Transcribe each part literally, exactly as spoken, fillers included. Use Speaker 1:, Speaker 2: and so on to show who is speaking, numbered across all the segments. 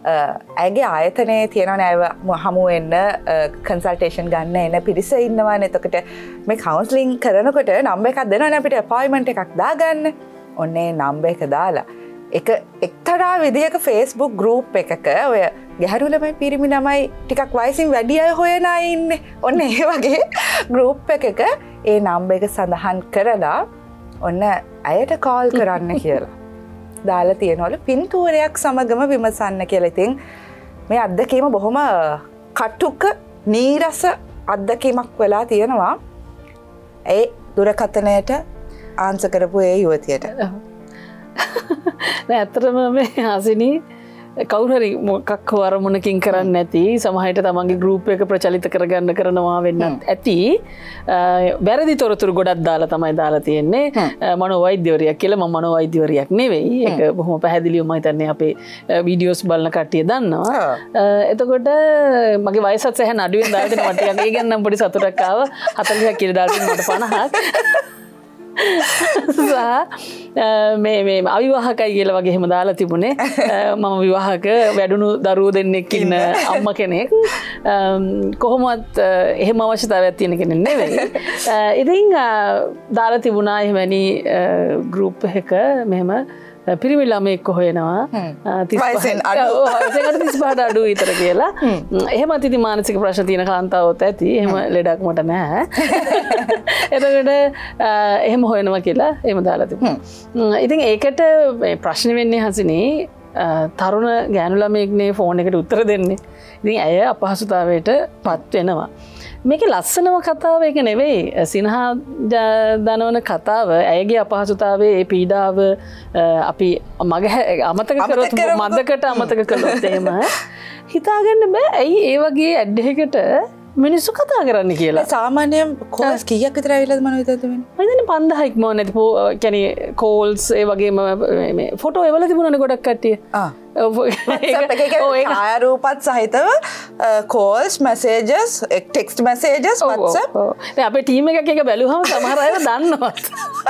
Speaker 1: ඇගේ ආයතනයේ තියෙනවනේ අයව හමු වෙන්න කන්සල්ටේෂන් ගන්න එන පිරිස ඉන්නවානේ. එතකොට මේ කවුන්සලින් කරනකොට නම්බර් එකක් දෙනවනේ අපිට අපොයින්ට්මන්ට් එකක් දාගන්න. ඔන්න ඒ නම්බර් එක දාලා එක එක්තරා විදිහක Facebook group එකක ඔය ගැහැණු ළමයි පිරිමි ළමයි ටිකක් වයසින් වැඩි අය හොයන අය ඉන්නේ. ඔන්න ඒ වගේ group එකක ඒ නම්බර් එක සඳහන් කරලා ඔන්න අයට කෝල් කරන්න කියලා දාලා තියෙනවලු පින්තූරයක් සමගම විමසන්න කියලා. ඉතින් මේ අත්දැකීම බොහොම කටුක නීරස අත්දැකීමක් වෙලා තියෙනවා ඒ දුරකථනයට ආන්සර් කරපු ඒ යුවතියට.
Speaker 2: නෑ ඇත්තටම මේ හසිනී කවුරු හරි මොකක් හෝ අරමුණකින් කරන්නේ නැති සමහරට තමන්ගේ ගෲප් එක ප්‍රචලිත කරගන්න කරනවා වෙන්නත් ඇති. වැරදි තොරතුරු ගොඩක් දාලා තමයි දාලා තියෙන්නේ. මනෝවෛද්‍යවරියක් කියලා. මම මනෝවෛද්‍යවරියක් නෙවෙයි. ඒක බොහොම පැහැදිලිව මම හිතන්නේ අපේ වීඩියෝස් බලන කට්ටිය දන්නවා. එතකොට මගේ වයසත් සැහැණ අඩුවෙන් දාලා දෙනවා ටිකක්. ඒ ගැන නම් පොඩි සතුටක් ආවා. හතළිසක් කියලා දාලා තිබුණා මට පනහක්. මේ මේ අවිවාහකයි කියලා වගේ එහෙම දාලා තිබුණේ. මම විවාහක වැඩුණු දරුවෝ දෙන්නෙක් ඉන්න අම්මා කෙනෙක්. කොහොමවත් එහෙම අවශ්‍යතාවයක් තියෙන කෙනෙක් නෙවෙයි. ඉතින් දාලා තිබුණා එහෙමනි ගෲප් එක මෙහෙම පිරිමි ළමෙක් හොයනවා
Speaker 1: වයසෙන් අඩු
Speaker 2: තිස්පහට අඩු විතර කියලා. එහෙමත් ඉතින් මානසික ප්‍රශ්න තියෙන කාන්තාවොත් ඇති. එහෙම ලෙඩක් මට නැහැ. එතකොට එහෙම හොයනවා කියලා එහෙම දාලා තිබුණා. ඉතින් ඒකට ප්‍රශ්න වෙන්නේ හසිනේ තරුණ ගෑනු ළමයෙක්නේ ෆෝන් එකට උත්තර දෙන්නේ. ඉතින් ඇය අපහසුතාවයට පත් වෙනවා. මේකේ ලස්සනම කතාව ඒක නෙවෙයි. සිනහා දනවන කතාව ඇයගේ අපහසුතාවයේ ඒ පීඩාව අපි මග අමතක කරොත් මදකට අමතක කළොත් එහෙම හිතාගන්න බෑ. ඇයි ඒ වගේ ඇඩ් එකකට මිනිස්සු කතා කරන්න කියලා.
Speaker 1: සාමාන්‍යයෙන් කෝල්ස් කීයක් විතර ඇවිල්ලාද මම හිතද්ද වෙන්නේ?
Speaker 2: මම හිතන්නේ පන්දාහක් ඉක්මව නැති. කියන්නේ කෝල්ස් ඒ වගේම මේ ෆොටෝ එවල තිබුණානේ ගොඩක් කට්ටිය. ආ
Speaker 1: ඡායාරූපත් සහිතව calls messages text messages WhatsApp.
Speaker 2: දැන් අපේ ටීම් එකක් එක බැලුවම සමහර අය දන්නවත්.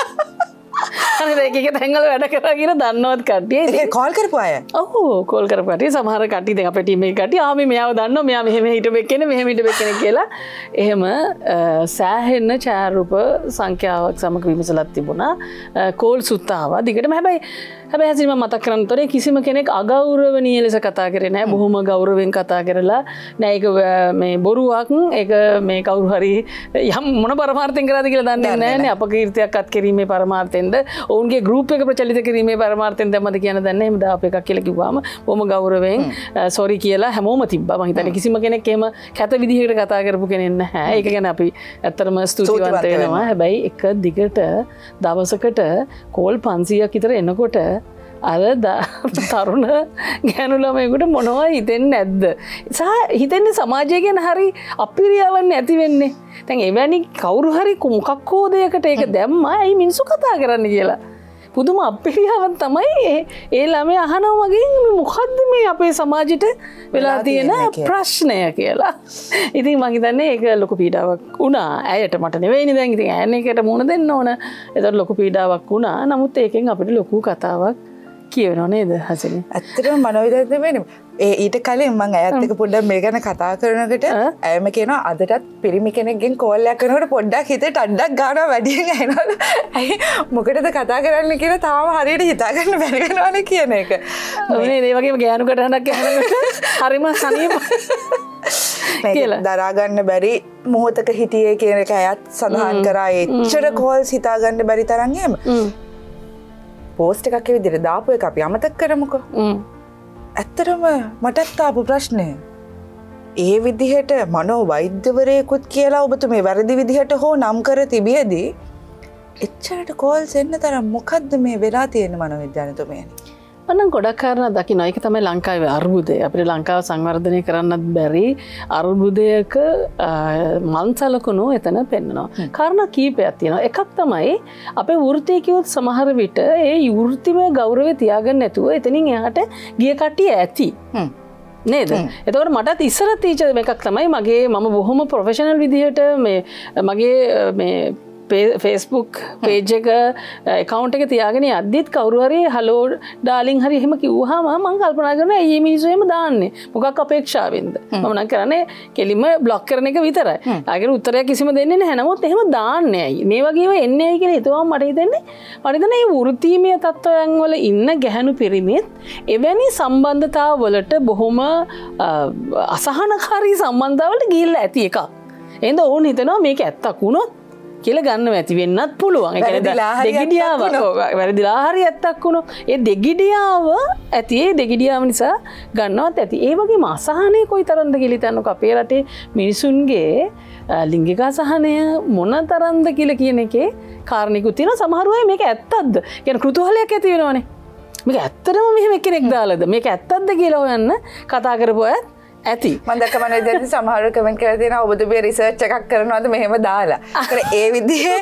Speaker 2: අනේ ඒක එක තැන්වල වැඩ කරා කියලා දන්නවත් කට්ටිය.
Speaker 1: ඒක කෝල් කරපු අය.
Speaker 2: ඔව් කෝල් කරපු කට්ටිය සමහර කට්ටිය දැන් අපේ ටීම් එකේ කට්ටිය ආ මේ මෙයාව දන්නවා මෙයා මෙහෙම හිටපු එක්කෙනෙක් මෙහෙම හිටපු එක්කෙනෙක් කියලා එහෙම සෑහෙන ඡායාරූප සංඛ්‍යාවක් සමග විමසලක් තිබුණා. කෝල් සුත් ආවා දිගටම. හැබැයි හැබැයි හසින් මම මතක් කරන්න තොරේ කිසිම කෙනෙක් අගෞරවණීය ලෙස කතා කරේ නැහැ. බොහොම ගෞරවයෙන් කතා කරලා නෑ ඒක මේ බොරුවක්. ඒක මේ කවුරු හරි යම් මොන පරමාර්ථයෙන් කරාද කියලා දන්නේ නැහැ නේ. අපකීර්තියක් අත් කිරීමේ පරමාර්ථයෙන්ද ඔවුන්ගේ ගෲප් එක ප්‍රචලිත කිරීමේ පරමාර්ථයෙන් දැම්මද කියන දන්නේ නැහැ. එහෙම දාපු එකක් කියලා කිව්වම බොහොම ගෞරවයෙන් සෝරි කියලා හැමෝම තිබ්බා. මම හිතන්නේ කිසිම කෙනෙක් එහෙම කැත විදිහකට කතා කරපු කෙනෙක් නැහැ. ඒක ගැන අපි ඇත්තටම ස්තුතිවන්ත වෙනවා. හැබැයි එක දිගට දවසකට කෝල් පන්සීයක් විතර එනකොට අර තරුණ ගෑනු ළමයෙකුට මොනවා හිතෙන්නේ නැද්ද? සහ හිතන්නේ සමාජය ගැන හරි අපිරියාවක් නැති වෙන්නේ. දැන් එවැනි කවුරු හරි මොකක් හෝ දෙයකට ඒක දැම්මා ඇයි මිනිස්සු කතා කරන්න කියලා. පුදුම අපිරියාවක් තමයි ඒ ළමයා අහනවා වගේ මොකද්ද මේ අපේ සමාජෙට වෙලා තියෙන ප්‍රශ්නය කියලා. ඉතින් මම හිතන්නේ ඒක ලොකු පීඩාවක් වුණා. ඇයට මට නෙවෙයිනේ දැන් ඉතින් ඈන් එකට මුණ දෙන්න ඕන. ඒතර ලොකු පීඩාවක් වුණා. නමුත් ඒකෙන් අපිට ලොකු කතාවක් කියවෙනව නේද හසිනේ?
Speaker 1: ඇත්තටම මනෝවිද්‍යාවේ වෙන්නේ. ඒ ඊට කලින් මම ඇයත් එක්ක පොඩ්ඩක් මේ ගැන කතා කරනකොට ඇයම කියනවා අදටත් පිරිමි කෙනෙක්ගෙන් කෝල් එකක් කරනකොට පොඩ්ඩක් හිතේ ටඩ්ඩක් ගන්නවා වැඩියෙන් ඇහෙනවලු. ඇයි මොකටද කතා කරන්නේ කියලා තාම හරියට හිතා ගන්න බැරි වෙනවනේ කියන එක.
Speaker 2: ඔනේ ඒ වගේම ගෑනු කටහඬක් ඇහෙනකොට හරිම සනීප
Speaker 1: කියලා දරා ගන්න බැරි මොහොතක හිටියේ කියන එක ඇයත් සඳහන් කරා. එච්චර කෝල්ස් හිතා ගන්න බැරි තරම් එහෙම. පෝස්ට් එකක් ඒ විදිහට දාපු එක අපි අමතක කරමුකෝ. ඇත්තටම මටත් ආපු ප්‍රශ්නය ඒ විදිහට මනෝවෛද්‍යවරයෙකුත් කියලා ඔබතුමේ වැරදි විදිහට හෝ නම් කර තිබියදී එච්චරට කෝල්ස් එන්න තරම් මොකද්ද මේ වෙලා තියෙන මනෝවිද්‍යාඥතුමියනි?
Speaker 2: මම ගොඩක් කාරණා දකිනවා. ඒක තමයි ලංකාවේ අර්බුදය. අපිට ලංකාව සංවර්ධනය කරන්නත් බැරි අර්බුදයක මන්සලකුණු එතන පෙන්නනවා. කාරණා කීපයක් තියෙනවා. එකක් තමයි අපේ වෘත්තිය කිව්වොත් සමහර විට ඒ වෘත්තිමය ගෞරවය තියාගන්න නැතුව එතනින් එහාට ගිය කට්ටිය ඇති. නේද? එතකොට මටත් ඉස්සර තීචර් එකක් තමයි මගේ මම බොහොම ප්‍රොෆෙෂනල් විදිහට මේ මගේ මේ ෆේස්බුක් පේජ් එක account එක තියාගෙන යද්දිත් කවුරු හරි hello darling හරි එහෙම කිව්වහම මම කල්පනා කරනවා මේ මිනිස්සු එහෙම දාන්නේ මොකක් අපේක්ෂාවෙන්ද මම නම් කරන්නේ කෙලිම block කරන එක විතරයි. ආගෙන උත්තරයක් කිසිම දෙන්නේ නැහැ. නමුත් එහෙම දාන්නේ ඇයි? මේ වගේම එන්නේ ඇයි කියලා හිතුවම මට හිතෙන්නේ මට හිතෙන්නේ මේ වෘත්තීමය තත්ත්වයන් වල ඉන්න ගැහැණු පිරිමිත් එවැනි සම්බන්ධතා වලට බොහොම අසහනකාරී සම්බන්ධතාවලට ගිහිල්ලා ඇති එකක්. එහෙනම් ඕන් හිතනවා මේක ඇත්තක් වුණොත් කියලා ගන්න ඇති වෙන්නත් පුළුවන්. ඒ කියන්නේ දෙගිඩියාව වැරදිලා හරි ඇත්තක් වුණොත් ඒ දෙගිඩියාව ඇති ඒ දෙගිඩියාව නිසා ගන්නවත් ඇති. ඒ වගේම අසහනය කොයිතරම්ද කියලා හිතන්නකො අපේ රටේ මිනිසුන්ගේ ලිංගික අසහනය මොන තරම්ද කියලා කියන එකේ කාරණිකුත් තියෙනවා. සමහර අය මේක ඇත්තක්ද කියන කෘතුහලයක් ඇති වෙනවනේ. මේක ඇත්තටම මෙහෙම කෙනෙක් දාලාද මේක ඇත්තක්ද කියලා හොයන්න කතා කරපුව ඇති.
Speaker 1: මම දැක්ක මම දැන් සමහරව කමෙන්ට් කරලා තියෙනවා ඔබතුමිය රිසර්ච් එකක් කරනවාද මෙහෙම දාලා. ඒකට ඒ විදිහේ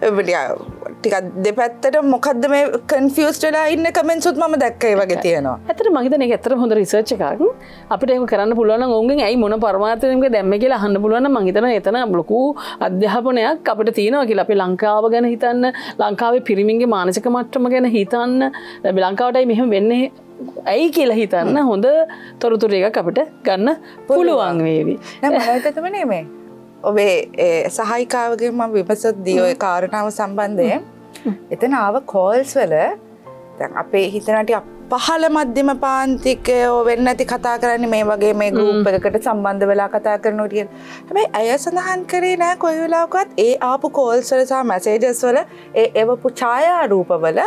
Speaker 1: ටිකක් දෙපැත්තට මොකද්ද මේ කන්ෆියුස්ඩ් වෙලා ඉන්න කමෙන්ට්ස් උත් මම දැක්ක ඒ වගේ තියෙනවා.
Speaker 2: ඇත්තට මම හිතන්නේ ඒක ඇත්තටම හොඳ රිසර්ච් එකක්. අපිට ඒක කරන්න පුළුවන් නම් ඔවුන්ගෙන් ඇයි මොන පරමාර්ථයෙන්ද දැම්මේ කියලා අහන්න පුළුවන් නම් මම හිතනවා එතන ලොකු අධ්‍යාපනයක් අපිට තියෙනවා කියලා. අපි ලංකාව ගැන හිතන්න, ලංකාවේ පිරිමින්ගේ මානසික මට්ටම ගැන හිතන්න, ලංකාවටයි මෙහෙම වෙන්නේ ඇයි කියලා හිතන්න හොඳ තොරතුරු එකක් අපිට ගන්න පුළුවන් වේවි.
Speaker 1: දැන් මම හිතන්නේ නෙමෙයි. ඔබේ සහායිකාවගෙන් මම විමසද්දී ඔය කාරණාව සම්බන්ධයෙන් එතන ආව කෝල්ස් වල දැන් අපේ හිතන ටික පහළ මධ්‍යම පාන්තිකයෝ වෙන්න ඇති කතා කරන්නේ මේ වගේ මේ ගෲප් එකකට සම්බන්ධ වෙලා කතා කරනවා කියන. හැබැයි අය සඳහන් කරේ නෑ කොයි වෙලාවකවත් ඒ ආපු කෝල්ස් වල සහ මැසේජස් වල ඒ එවපු ඡායාරූප වල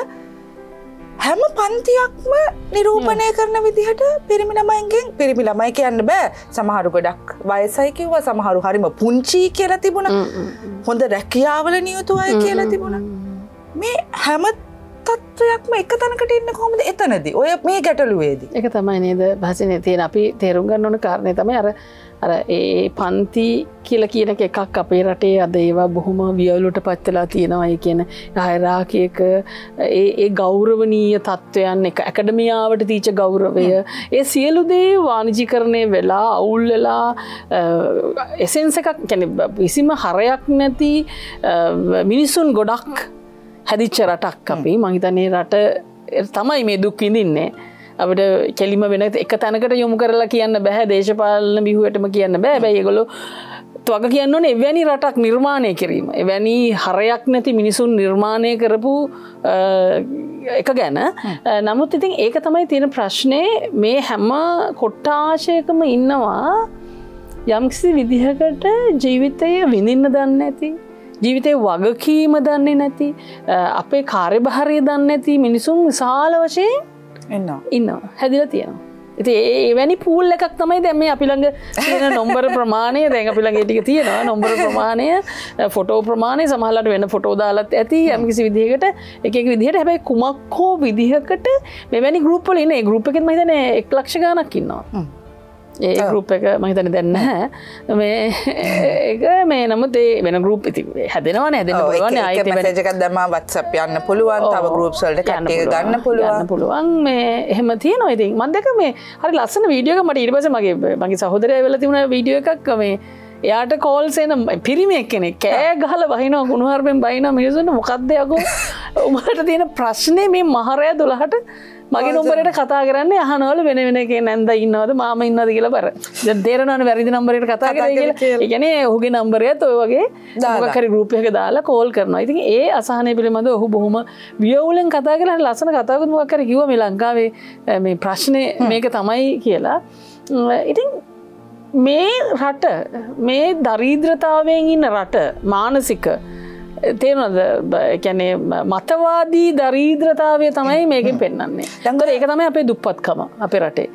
Speaker 1: හැම පන්තියක්ම නිරූපණය කරන විදිහට පිරිමි ළමයින්ගෙන් පිරිමි ළමයි කියන්න බෑ සමහරු ගොඩක් වයසයි කිව්වා සමහරු හරිම පුංචි කියලා තිබුණා හොඳ රැකියාවල නියුතු අය කියලා තිබුණා මේ හැම තත්ත්වයක්ම එක තැනකට ඉන්න කොහොමද එතනදී ඔය මේ ගැටලුවේදී
Speaker 2: ඒක තමයි නේද භාෂණයේ තියෙන අපි තේරුම් ගන්න ඕන කාරණේ තමයි අර අර ඒ පන්ති කියලා කියන එක එකක් අපේ රටේ අද ඒවා බොහොම වියවුලට පත් වෙලා තියෙනවා. ඒ කියන හයරාකියක ඒ ඒ ගෞරවනීය තත්වයන් එක ඇකඩමියාවට තීච්ච ගෞරවය ඒ සියලු දේ වාණිජීකරණය වෙලා අවුල් වෙලා එසෙන්ස් එකක් කියන්නේ කිසිම හරයක් නැති මිනිසුන් ගොඩක් හැදිච්ච රටක් අපි මං හිතන්නේ රට තමයි මේ දුක් විඳින්නේ. අපිට කෙලිම වෙන එක තැනකට යොමු කරලා කියන්න බෑ දේශපාලන බිහුවටම කියන්න බෑ. හැබැයි ඒගොල්ලෝ වග කියන්න ඕනේ එවැනි රටක් නිර්මාණය කිරීම. එවැනි හරයක් නැති මිනිසුන් නිර්මාණය කරපු එක ගැන. නමුත් ඉතින් ඒක තමයි තියෙන ප්‍රශ්නේ මේ හැම කොට්ටාශයකම ඉන්නවා යම්කිසි විදිහකට ජීවිතය විඳින්න දන්නේ නැති ජීවිතේ වගකීම දන්නේ නැති අපේ කාර්යභාරය දන්නේ නැති මිනිසුන් විශාල වශයෙන්
Speaker 1: ඉන්නවා
Speaker 2: ඉන්නවා හැදිලා තියෙනවා. ඉතින් ඒ එවැනි පූල් එකක් තමයි දැන් මේ අපි ළඟ තියෙන නම්බර ප්‍රමාණය දැන් අපි ළඟ ඒ ටික තියෙනවා නම්බර ප්‍රමාණය ෆොටෝ ප්‍රමාණය සමහරවිට වෙන ෆොටෝ දාලත් ඇති යම්කිසි විදිහකට එක එක විදිහට හැබැයි කුමක් හෝ විදිහකට මෙවැනි ගෲප් වල ඉන්නේ ඒ ගෲප් එකෙත් මම හිතන්නේ එක ලක්ෂ ගණක් ඉන්නවා. ඒ ගෲප් එක මම හිතන්නේ දැන් නැහැ. මේ ඒක මේ නමුත් ඒ වෙන ගෲප් ඉතින් හැදෙනවනේ හැදෙන්න පුළුවන්
Speaker 1: ආයෙත් මැසේජ් එකක් දැම්මා WhatsApp යන්න පුළුවන් තව ගෲප්ස් වලට කට්ටිය ගන්න පුළුවන්
Speaker 2: යන්න පුළුවන් මේ එහෙම තියෙනවා. ඉතින් මම දැක්ක මේ හරි ලස්සන වීඩියෝ එකක් මට ඊට පස්සේ මගේ මගේ සහෝදරයා වෙලා තිබුණ වීඩියෝ එකක් මේ එයාට කෝල්ස් එන පිරිමියෙක් කෙනෙක් කෑ ගහලා බහිනවා කුණුහරුපෙන් බහිනවා මිනිස්සුන්ට මොකද්ද යකෝ උඹලට තියෙන ප්‍රශ්නේ මේ මහරය දොළහට මගේ නම්බරයට කතා කරන්නේ අහනවලු වෙන වෙන කෙනෙක් නැන්දා ඉන්නවද මාමා ඉන්නවද කියලා බර. දැන් තේරෙනවනේ වැරදි නම්බරයකට කතා කරේ කියලා. ඒ කියන්නේ ඔහුගේ නම්බරයත් ඔය වගේ මොකක් හරි ගෲප් එකක දාලා කෝල් කරනවා. ඉතින් ඒ අසහනය පිළිබඳව ඔහු බොහොම වියවුලෙන් කතා කරලා හරි ලස්සන කතාවකුත් මොකක් හරි කිව්වා මේ ලංකාවේ මේ ප්‍රශ්නේ මේක තමයි කියලා. ඉතින් මේ රට මේ දරිද්‍රතාවයෙන් ඉන්න රට මානසික තේරෙනවද කියන්නේ මතවාදී දරිද්‍රතාවය තමයි මේකෙන් පෙන්වන්නේ. දැන් ඒක තමයි අපේ දුප්පත්කම අපේ රටේ.